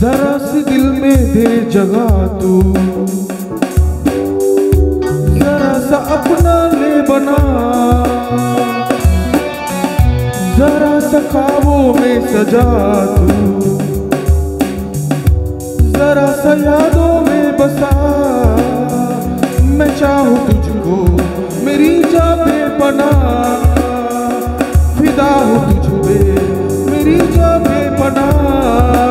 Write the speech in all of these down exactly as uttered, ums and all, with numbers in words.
जरा सी दिल में दे जगह तू, जरा सा अपना ले बना, जरा सा ख्वाबों में सजा तू, जरा सा यादों में बसा। मैं चाहूँ तुझको मेरी जान बेपनाह, फिदा हूँ तुझ पे मेरी जान बेपनाह।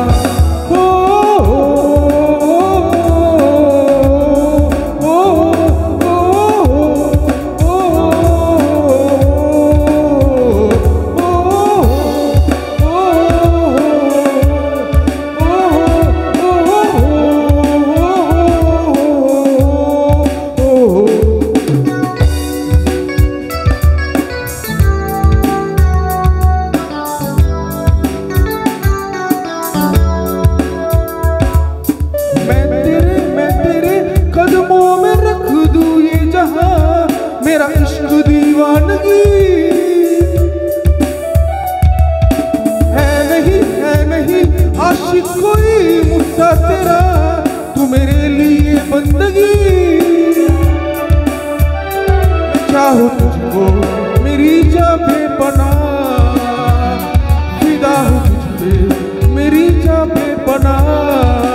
मेरा इश्क दीवानगी है नहीं, है नहीं आशिक कोई मुझसा तेरा, तू मेरे लिए बंदगी। मैं चाहूँ तुझको मेरी जान बेपनाह, फिदा हूँ तुझ पे मेरी जान बेपनाह।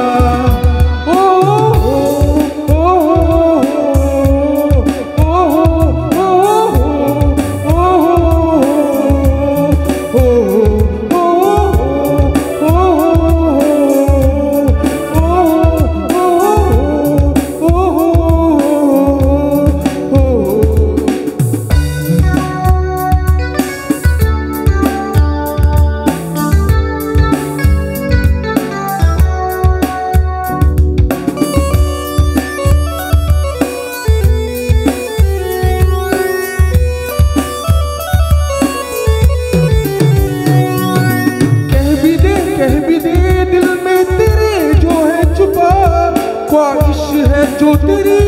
कह भी दे दिल में तेरे जो है छुपा, ख्वाहिश है जो तेरी,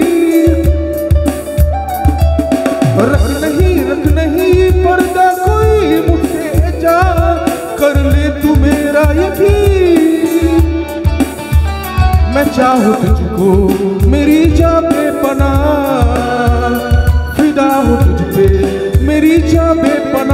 रख नहीं रख नहीं पर्दा कोई मुझसे जा, कर ले तू मेरा यकीन। मैं चाहूँ तुझको मेरी जान बेपनाह, फिदा हूँ तुझ पे मेरी जान बेपनाह।